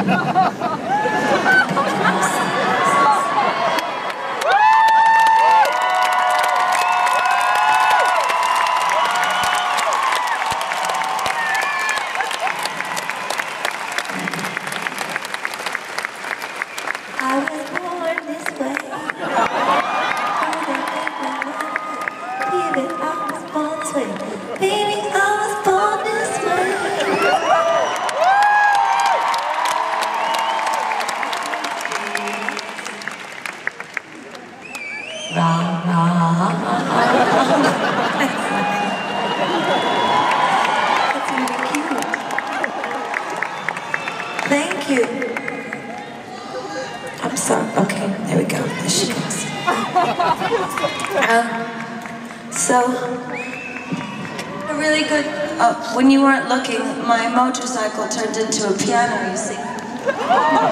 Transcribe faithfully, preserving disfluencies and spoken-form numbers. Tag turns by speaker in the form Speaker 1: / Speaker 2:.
Speaker 1: I was born this way. Baby, I was born this way. Baby, I was born this way. Rah, rah. That's really cute. Thank you. I'm sorry. Okay, there we go. There she goes. um, so, a really good. Uh, when you weren't looking, my motorcycle turned into a piano. You see.